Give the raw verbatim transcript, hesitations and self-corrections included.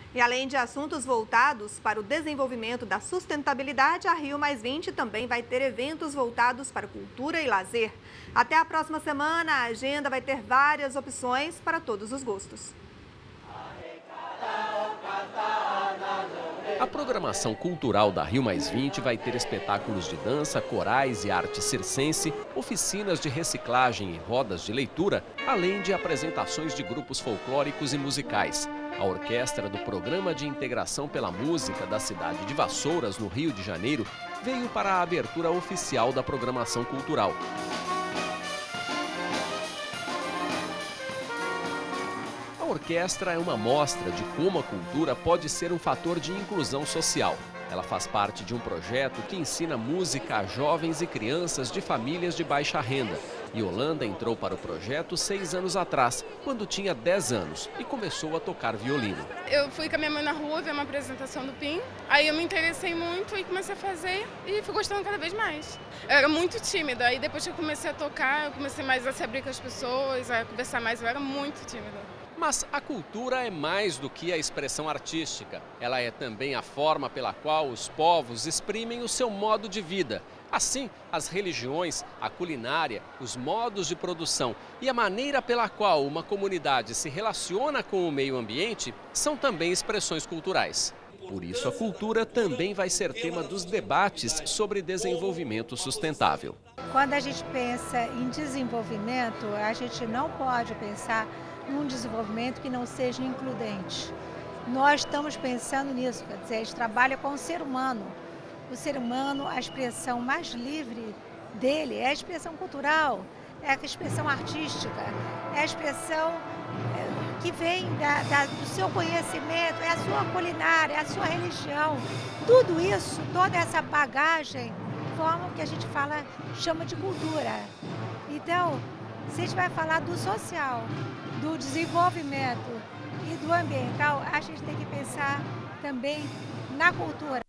E além de assuntos voltados para o desenvolvimento da sustentabilidade, a Rio mais vinte também vai ter eventos voltados para cultura e lazer. Até a próxima semana, a agenda vai ter várias opções para todos os gostos. A programação cultural da Rio mais vinte vai ter espetáculos de dança, corais e arte circense, oficinas de reciclagem e rodas de leitura, além de apresentações de grupos folclóricos e musicais. A orquestra do Programa de Integração pela Música da cidade de Vassouras, no Rio de Janeiro, veio para a abertura oficial da programação cultural. A orquestra é uma mostra de como a cultura pode ser um fator de inclusão social. Ela faz parte de um projeto que ensina música a jovens e crianças de famílias de baixa renda. Yolanda entrou para o projeto seis anos atrás, quando tinha dez anos, e começou a tocar violino. Eu fui com a minha mãe na rua ver uma apresentação do P I M, aí eu me interessei muito e comecei a fazer e fui gostando cada vez mais. Eu era muito tímida, aí depois que eu comecei a tocar, eu comecei mais a se abrir com as pessoas, a conversar mais, eu era muito tímida. Mas a cultura é mais do que a expressão artística. Ela é também a forma pela qual os povos exprimem o seu modo de vida. Assim, as religiões, a culinária, os modos de produção e a maneira pela qual uma comunidade se relaciona com o meio ambiente são também expressões culturais. Por isso, a cultura também vai ser tema dos debates sobre desenvolvimento sustentável. Quando a gente pensa em desenvolvimento, a gente não pode pensar num desenvolvimento que não seja includente. Nós estamos pensando nisso, quer dizer, a gente trabalha com o ser humano. O ser humano, a expressão mais livre dele é a expressão cultural, é a expressão artística, é a expressão que vem da, da, do seu conhecimento, é a sua culinária, é a sua religião. Tudo isso, toda essa bagagem, forma o que a gente fala, chama de cultura. Então, se a gente vai falar do social, do desenvolvimento e do ambiental, a gente tem que pensar também na cultura.